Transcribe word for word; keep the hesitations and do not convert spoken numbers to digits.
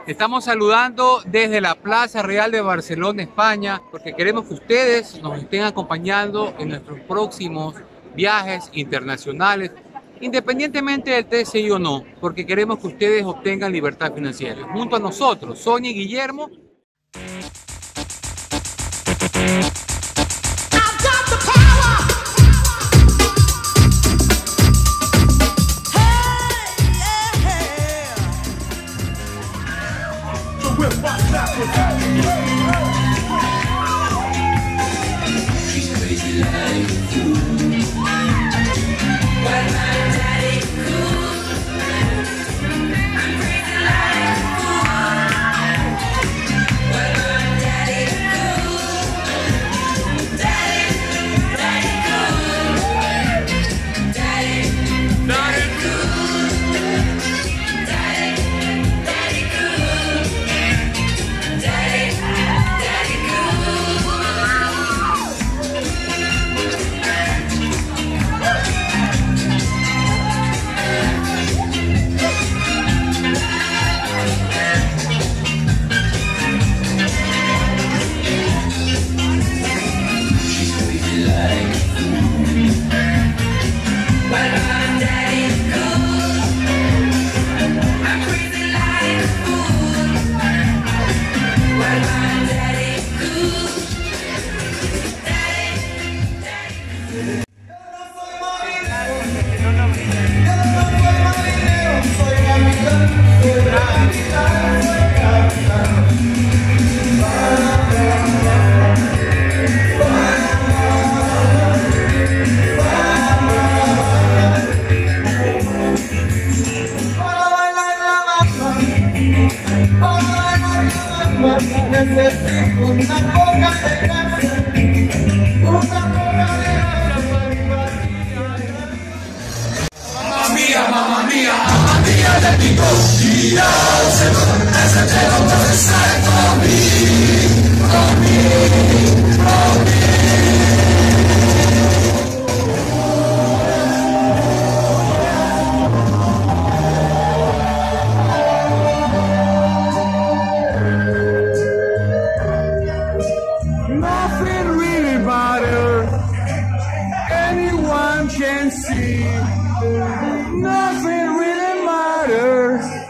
Estamos saludando desde la Plaza Real de Barcelona, España, porque queremos que ustedes nos estén acompañando en nuestros próximos viajes internacionales, independientemente del T S I o no, porque queremos que ustedes obtengan libertad financiera. Junto a nosotros, Sonia y Guillermo. Necesito una coca de café, una coca de Mamma mia, mamma mia, mamma mia, let me go. Beelzebub as the devil was inside for me, for me, for me. Nothing really matters, anyone can see. Nothing really matters.